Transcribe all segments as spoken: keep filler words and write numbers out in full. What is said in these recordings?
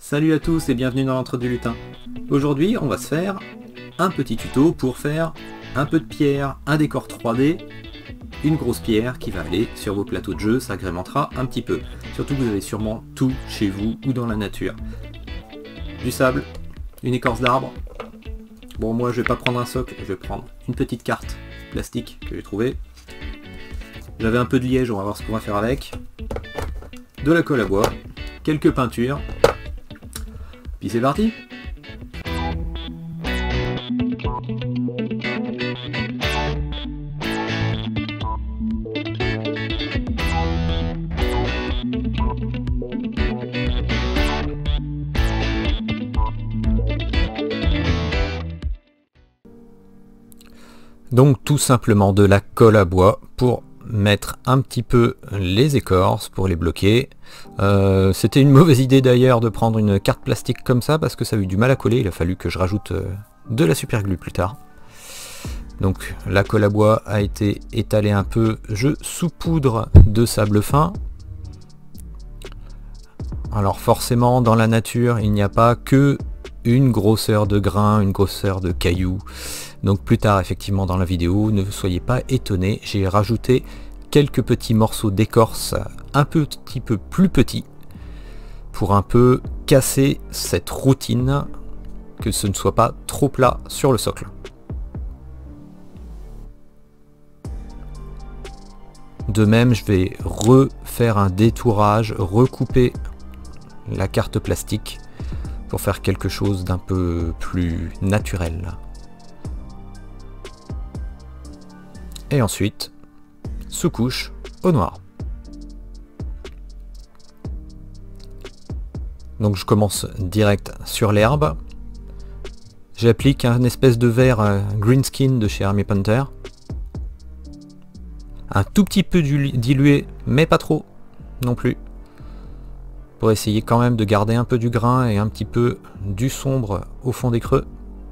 Salut à tous et bienvenue dans l'Entre du Lutin. Aujourd'hui on va se faire un petit tuto pour faire un peu de pierre, un décor trois D, une grosse pierre qui va aller sur vos plateaux de jeu, ça agrémentera un petit peu. Surtout que vous avez sûrement tout chez vous ou dans la nature. Du sable, une écorce d'arbre. Bon, moi je vais pas prendre un socle, je vais prendre une petite carte plastique que j'ai trouvée. J'avais un peu de liège, on va voir ce qu'on va faire avec. De la colle à bois, quelques peintures. Puis c'est parti! Donc tout simplement de la colle à bois pour mettre un petit peu les écorces pour les bloquer. Euh, C'était une mauvaise idée d'ailleurs de prendre une carte plastique comme ça parce que ça a eu du mal à coller, il a fallu que je rajoute euh, de la super glue plus tard. Donc la colle à bois a été étalée un peu, je saupoudre de sable fin. Alors forcément dans la nature il n'y a pas que une grosseur de grain, une grosseur de cailloux. Donc plus tard effectivement dans la vidéo, ne soyez pas étonnés, j'ai rajouté quelques petits morceaux d'écorce un petit peu plus petits pour un peu casser cette routine, que ce ne soit pas trop plat sur le socle. De même, je vais refaire un détourage, recouper la carte plastique pour faire quelque chose d'un peu plus naturel. Et ensuite, sous-couche au noir. Donc je commence direct sur l'herbe. J'applique un espèce de verre green skin de chez Army Painter. Un tout petit peu dilué, mais pas trop non plus. Pour essayer quand même de garder un peu du grain et un petit peu du sombre au fond des creux.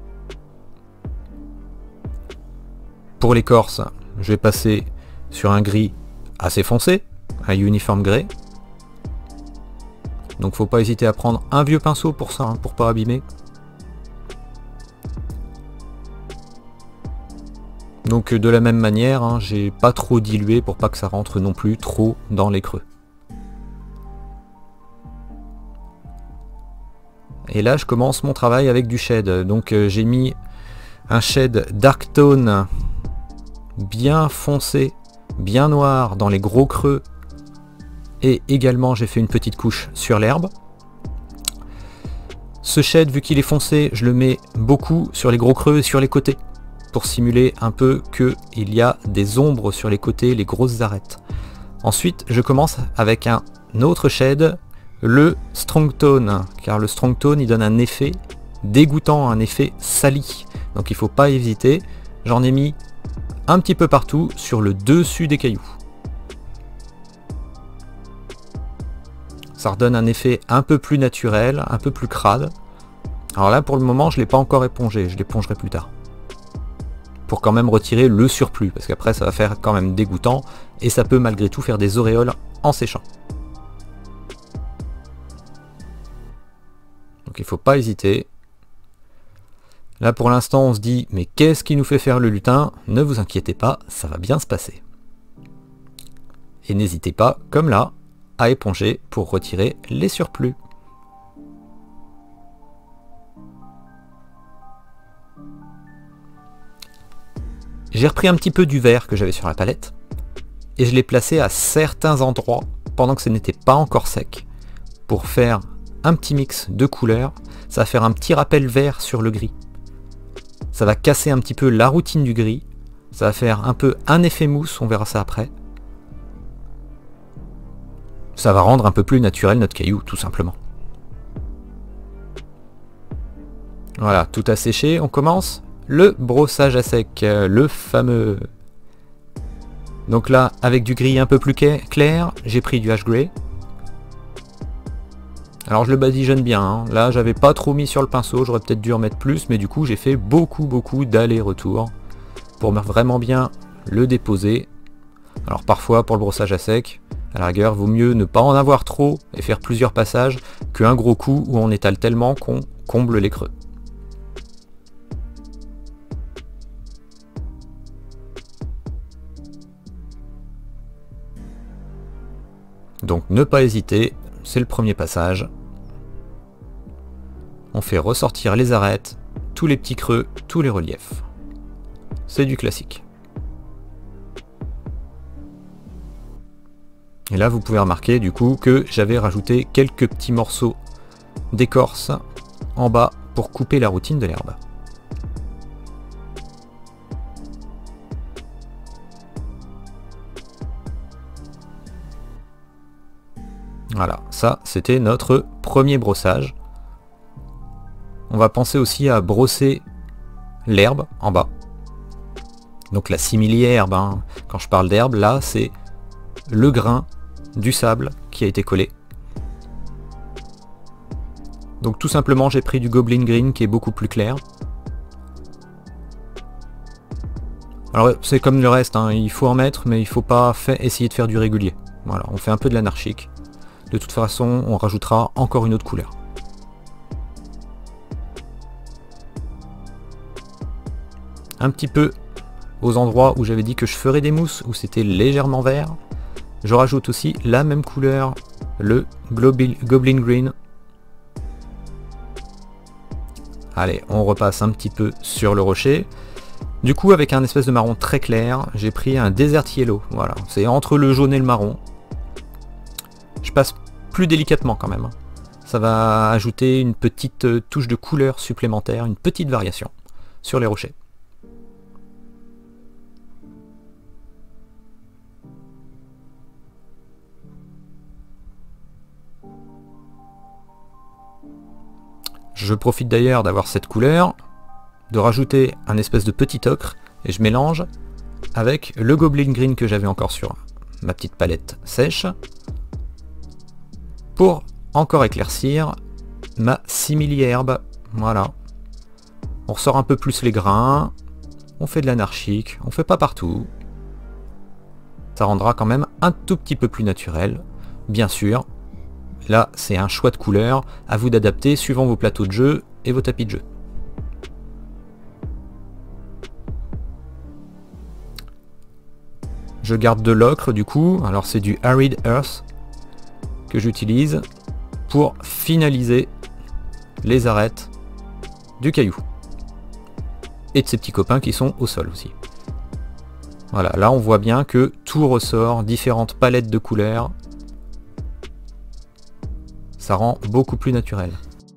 Pour l'écorce, je vais passer sur un gris assez foncé, un uniforme grey. Donc faut pas hésiter à prendre un vieux pinceau pour ça, hein, pour pas abîmer. Donc de la même manière, hein, j'ai pas trop dilué pour pas que ça rentre non plus trop dans les creux. Et là je commence mon travail avec du shade. Donc euh, j'ai mis un shade dark tone bien foncé, bien noir dans les gros creux, et également j'ai fait une petite couche sur l'herbe. Ce shade, vu qu'il est foncé, je le mets beaucoup sur les gros creux et sur les côtés pour simuler un peu qu'il y a des ombres sur les côtés, les grosses arêtes. Ensuite je commence avec un autre shade, le strong tone, car le strong tone il donne un effet dégoûtant, un effet sali, donc il faut pas hésiter. J'en ai mis un petit peu partout sur le dessus des cailloux. Ça redonne un effet un peu plus naturel, un peu plus crade. Alors là pour le moment je ne l'ai pas encore épongé, je l'épongerai plus tard. Pour quand même retirer le surplus, parce qu'après ça va faire quand même dégoûtant et ça peut malgré tout faire des auréoles en séchant. Donc il faut pas hésiter. Là pour l'instant on se dit mais qu'est-ce qui nous fait faire le lutin? Ne vous inquiétez pas, ça va bien se passer. Et n'hésitez pas, comme là, à éponger pour retirer les surplus. J'ai repris un petit peu du vert que j'avais sur la palette et je l'ai placé à certains endroits pendant que ce n'était pas encore sec pour faire un petit mix de couleurs. Ça va faire un petit rappel vert sur le gris. Ça va casser un petit peu la routine du gris. Ça va faire un peu un effet mousse, on verra ça après. Ça va rendre un peu plus naturel notre caillou, tout simplement. Voilà, tout a séché, on commence le brossage à sec, le fameux. Donc là, avec du gris un peu plus clair, j'ai pris du ash grey. Alors je le badigeonne bien, hein. Là j'avais pas trop mis sur le pinceau, j'aurais peut-être dû en mettre plus, mais du coup j'ai fait beaucoup beaucoup d'allers-retours pour vraiment bien le déposer. Alors parfois pour le brossage à sec, À la rigueur, vaut mieux ne pas en avoir trop et faire plusieurs passages qu'un gros coup où on étale tellement qu'on comble les creux. Donc ne pas hésiter, c'est le premier passage. On fait ressortir les arêtes, tous les petits creux, tous les reliefs. C'est du classique. Et là vous pouvez remarquer du coup que j'avais rajouté quelques petits morceaux d'écorce en bas pour couper la routine de l'herbe. Voilà, ça c'était notre premier brossage. On va penser aussi à brosser l'herbe en bas. Donc la simili-herbe, hein. Quand je parle d'herbe, là c'est le grain du sable qui a été collé. Donc tout simplement j'ai pris du Goblin Green qui est beaucoup plus clair. Alors c'est comme le reste, hein. Il faut en mettre mais il faut pas fait, essayer de faire du régulier. Voilà, on fait un peu de l'anarchique. De toute façon on rajoutera encore une autre couleur. Un petit peu aux endroits où j'avais dit que je ferais des mousses, où c'était légèrement vert. Je rajoute aussi la même couleur, le Goblin Green. Allez, on repasse un petit peu sur le rocher. Du coup, avec un espèce de marron très clair, j'ai pris un Desert Yellow. Voilà, c'est entre le jaune et le marron. Je passe plus délicatement quand même. Ça va ajouter une petite touche de couleur supplémentaire, une petite variation sur les rochers. Je profite d'ailleurs d'avoir cette couleur, de rajouter un espèce de petit ocre, et je mélange avec le Goblin Green que j'avais encore sur ma petite palette sèche, pour encore éclaircir ma simili-herbe. Voilà. On ressort un peu plus les grains, on fait de l'anarchique, on fait pas partout. Ça rendra quand même un tout petit peu plus naturel, bien sûr. Là, c'est un choix de couleur, à vous d'adapter suivant vos plateaux de jeu et vos tapis de jeu. Je garde de l'ocre du coup, alors c'est du Arid Earth que j'utilise pour finaliser les arêtes du caillou. Et de ces petits copains qui sont au sol aussi. Voilà, là on voit bien que tout ressort, différentes palettes de couleurs. Ça rend beaucoup plus naturel.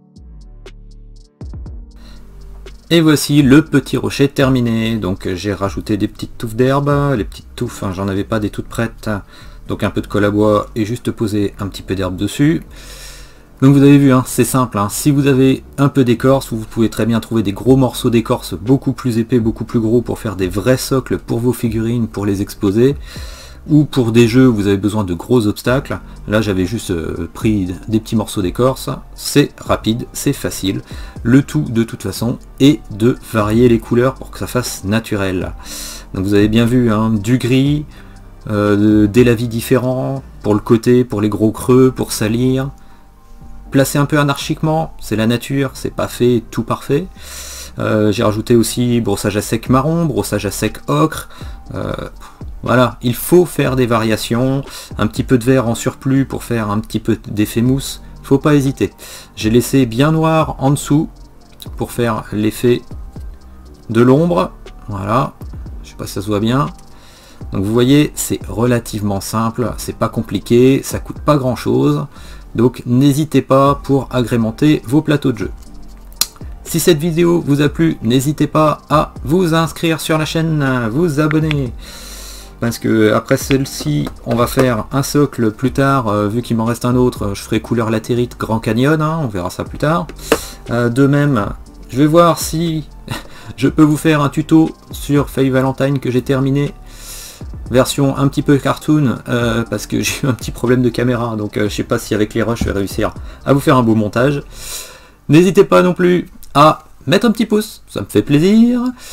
Et voici le petit rocher terminé. Donc j'ai rajouté des petites touffes d'herbe, les petites touffes, hein, j'en avais pas des toutes prêtes. Donc un peu de colle à bois et juste poser un petit peu d'herbe dessus. Donc vous avez vu, hein, c'est simple, hein. Si vous avez un peu d'écorce, vous pouvez très bien trouver des gros morceaux d'écorce beaucoup plus épais, beaucoup plus gros pour faire des vrais socles pour vos figurines, pour les exposer. Ou pour des jeux où vous avez besoin de gros obstacles. Là j'avais juste euh, pris des petits morceaux d'écorce. C'est rapide, c'est facile. Le tout de toute façon est de varier les couleurs pour que ça fasse naturel. Donc vous avez bien vu, hein, du gris, euh, des lavis différents, pour le côté, pour les gros creux, pour salir. Placé un peu anarchiquement, c'est la nature, c'est pas fait tout parfait. Euh, j'ai rajouté aussi brossage à sec marron, brossage à sec ocre. Euh, Voilà, il faut faire des variations, un petit peu de vert en surplus pour faire un petit peu d'effet mousse, faut pas hésiter. J'ai laissé bien noir en dessous pour faire l'effet de l'ombre, voilà, je sais pas si ça se voit bien. Donc vous voyez, c'est relativement simple, c'est pas compliqué, ça coûte pas grand chose, donc n'hésitez pas pour agrémenter vos plateaux de jeu. Si cette vidéo vous a plu, n'hésitez pas à vous inscrire sur la chaîne, vous abonner. Parce que après celle-ci, on va faire un socle plus tard, euh, vu qu'il m'en reste un autre, je ferai couleur latérite Grand Canyon, hein, on verra ça plus tard. Euh, de même, je vais voir si je peux vous faire un tuto sur Faye Valentine que j'ai terminé, version un petit peu cartoon, euh, parce que j'ai eu un petit problème de caméra, donc euh, je sais pas si avec les rushs je vais réussir à vous faire un beau montage. N'hésitez pas non plus à mettre un petit pouce, ça me fait plaisir.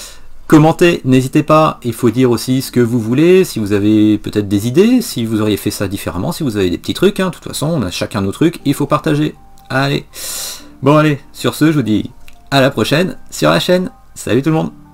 Commentez, n'hésitez pas, il faut dire aussi ce que vous voulez, si vous avez peut-être des idées, si vous auriez fait ça différemment, si vous avez des petits trucs, hein. De toute façon, on a chacun nos trucs, il faut partager. Allez, bon allez, sur ce, je vous dis à la prochaine sur la chaîne. Salut tout le monde!